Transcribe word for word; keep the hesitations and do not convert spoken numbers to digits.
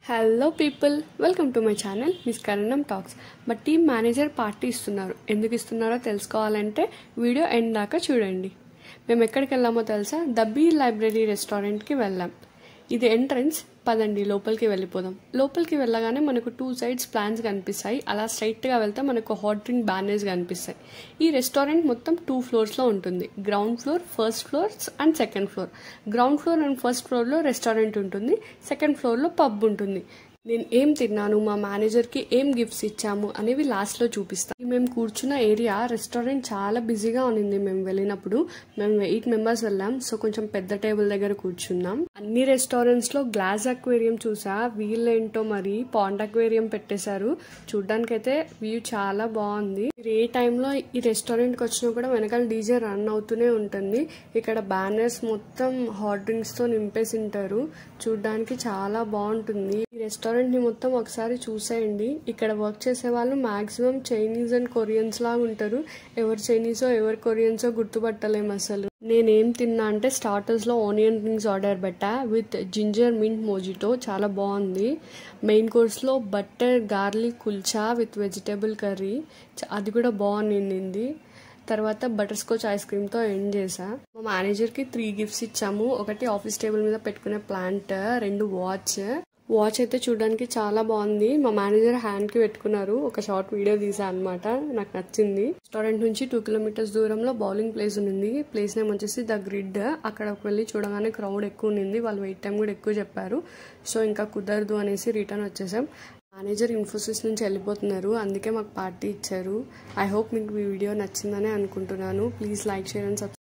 Hello people, welcome to my channel miss Karanam talks. మా team manager party ఇస్తున్నారు. ఎందుకు ఇస్తున్నారో తెలుసుకోవాలంటే వీడియో ఎండ్ దాకా చూడండి. మేము ఎక్కడికి వెళ్ళామో తెలుసా? ద బీ లైబ్రరీ రెస్టారెంట్కి వెళ్ళాం. ఇది ఎంట్రన్స్. పదండి లోపలికి వెళ్ళిపోదాం. లోపలికి వెళ్ళగానే మనకు టూ సైడ్స్ ప్లాన్స్ కనిపిస్తాయి. అలా స్ట్రైట్గా వెళ్తే మనకు హాట్ డ్రింక్ బ్యానర్స్ కనిపిస్తాయి. ఈ రెస్టారెంట్ మొత్తం టూ ఫ్లోర్స్లో ఉంటుంది. Ground floor, first floors and second floor. Ground floor and first ఫ్లోర్లో రెస్టారెంట్ ఉంటుంది. సెకండ్ ఫ్లోర్లో పబ్ ఉంటుంది. నేను ఏం తిన్నాను, మా మేనేజర్కి ఏం గిఫ్ట్స్ ఇచ్చాము అనేవి లాస్ట్లో చూపిస్తాను. మేము కూర్చున్న ఏరియా రెస్టారెంట్ చాలా బిజీగా ఉన్నింది. మేము వెళ్ళినప్పుడు మేము ఎయిట్ మెంబర్స్ వెళ్ళాం. సో కొంచెం పెద్ద టేబుల్ దగ్గర కూర్చున్నాం. అన్ని రెస్టారెంట్స్లో గ్లాస్ అక్వేరియం చూసా. వీళ్ళేంటో మరి పాండ్ అక్వేరియం పెట్టేశారు. చూడ్డానికైతే వ్యూ చాలా బాగుంది. మీరు ఏ టైంలో ఈ రెస్టారెంట్కి వచ్చినా కూడా వెనకాల డీజే రన్ అవుతూనే ఉంటుంది. ఇక్కడ బ్యానర్స్ మొత్తం హాట్ డ్రింక్స్తో నింపేసి ఉంటారు. చూడ్డానికి చాలా బాగుంటుంది. ఈ రెస్టారెంట్ ని మొత్తం ఒకసారి చూసేయండి. ఇక్కడ వర్క్ చేసే వాళ్ళు మాక్సిమం చైనీస్ అండ్ కొరియన్స్ లాగా ఉంటారు. ఎవరు చైనీసో ఎవరు కొరియన్సో గుర్తుపట్టలేము అసలు. నేనేం తిన్నా అంటే స్టార్టర్స్ లో ఆనియన్ రింగ్స్ ఆర్డర్ పెట్టా విత్ జింజర్ మింట్ మోజిటో. చాలా బాగుంది. మెయిన్ కోర్స్ లో butter garlic kulcha with vegetable curry, అది కూడా బాగుంది. తర్వాత బటర్ స్కాచ్ ఐస్ క్రీమ్తో ఎండ్ చేసా. మా మేనేజర్కి త్రీ గిఫ్ట్స్ ఇచ్చాము. ఒకటి ఆఫీస్ టేబుల్ మీద పెట్టుకునే ప్లాంట్, రెండు వాచ్. వాచ్ అయితే చూడడానికి చాలా బాగుంది. మా మేనేజర్ హ్యాండ్కి పెట్టుకున్నారు. ఒక షార్ట్ వీడియో తీసా అనమాట. నాకు నచ్చింది. రెస్టారెంట్ నుంచి టూ కిలోమీటర్స్ దూరంలో బౌలింగ్ ప్లేస్ ఉంది. ప్లేస్ నేమ్ వచ్చేసి ద గ్రిడ్. అక్కడికి వెళ్ళి చూడగానే క్రౌడ్ ఎక్కువ ఉంది. వాళ్ళు వెయిట్ టైం కూడా ఎక్కువ చెప్పారు. సో ఇంకా కుదరదు అనేసి రిటర్న్ వచ్చేసాం. మేనేజర్ ఇన్ఫోసిస్ నుంచి వెళ్ళిపోతున్నారు. అందుకే మాకు పార్టీ ఇచ్చారు. ఐ హోప్ మీకు ఈ వీడియో నచ్చిందని అనుకుంటున్నాను. Please like, share and subscribe.